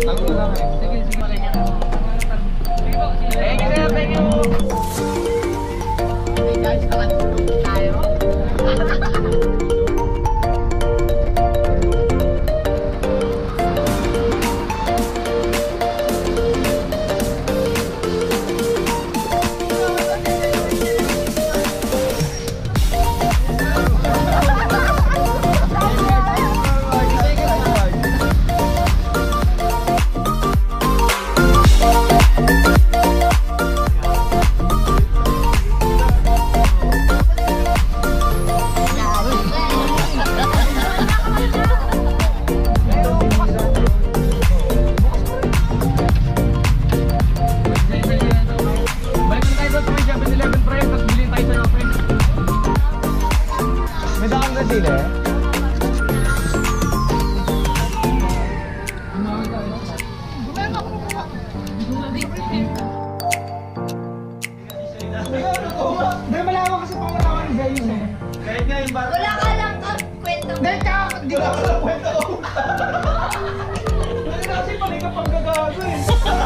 Ako na lang eh. Sige, sige. Thank you, sir. Thank you. Okay guys, nakatulog tayo. Wala ka lang kwento. Hindi ka lang kwento. Hindi kasi pali ka pang gagago eh.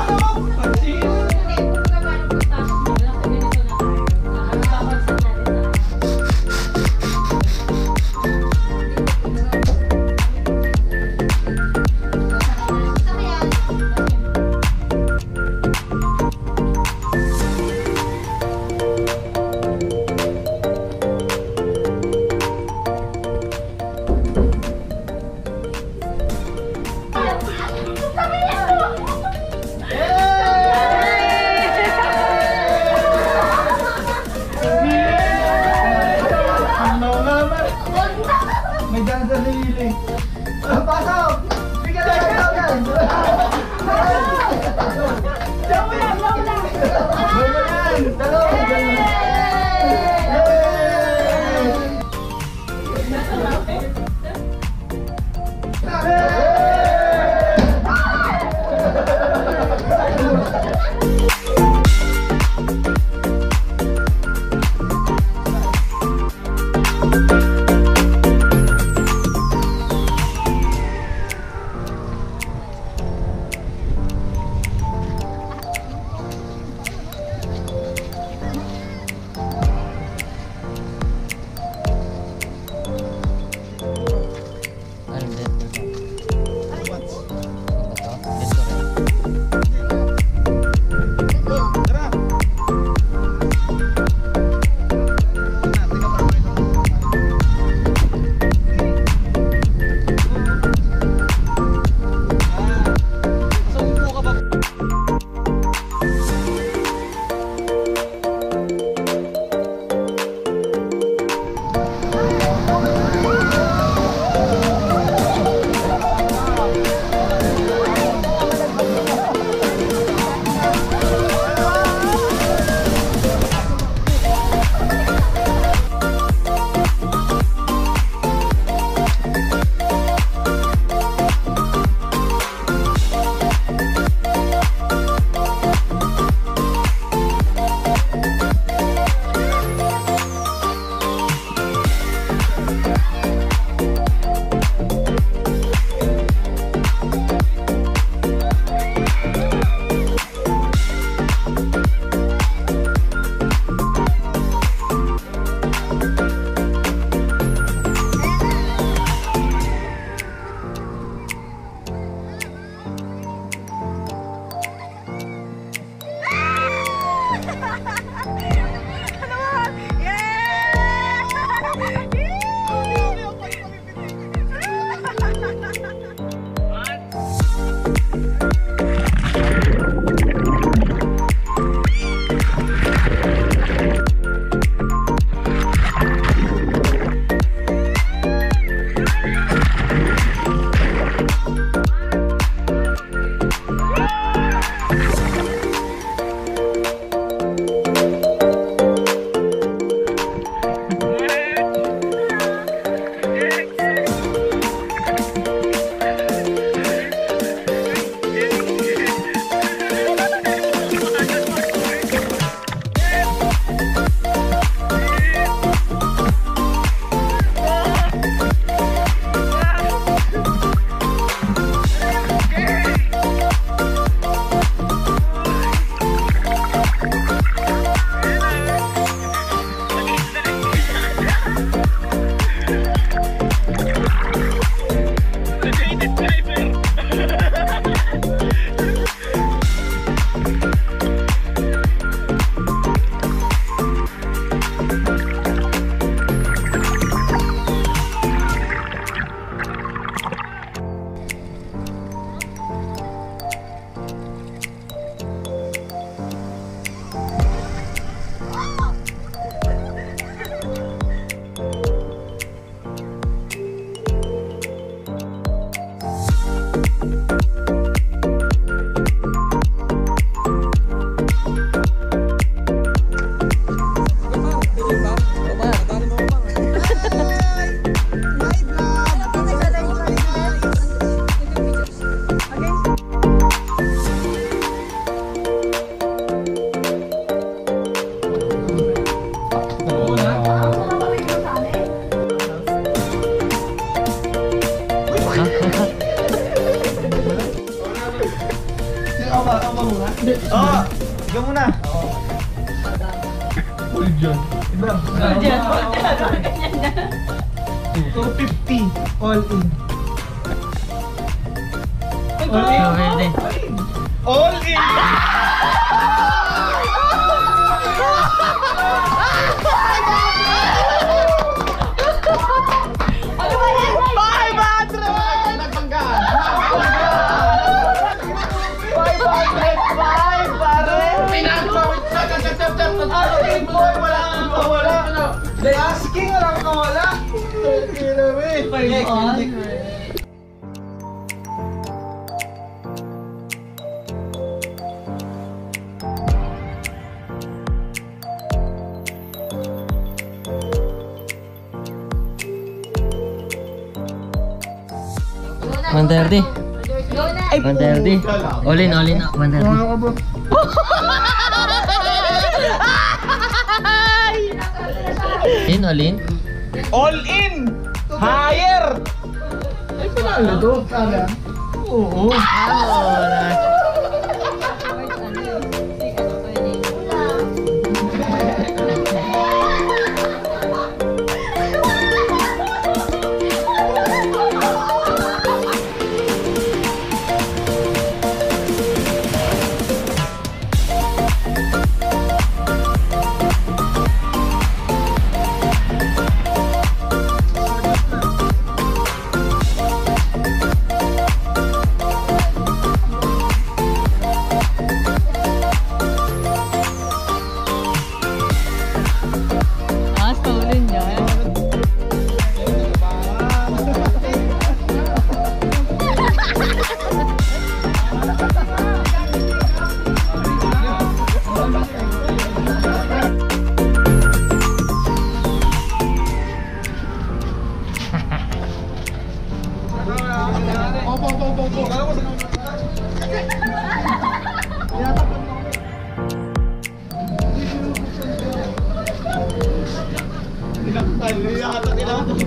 May dyan sa hili. Pasok! Bigyan lang kayo yan! Diyan mo yan! Diyan mo yan! Dalawa! nga. Oo. Ikaw muna. Full John. Iba. Diyan. 250. All in. Pwede. All in. Ano ba yan? 500! Nagpanggaan. 505, pare! Pinag-pawit sa kagagagag. Asking boy, wala kang mawala. Asking, wala kang mawala. One 30. Go na. 130. All in, 130. All in? All in! Higher! Ay, panalo to. Sana. Oo. Yata kailangan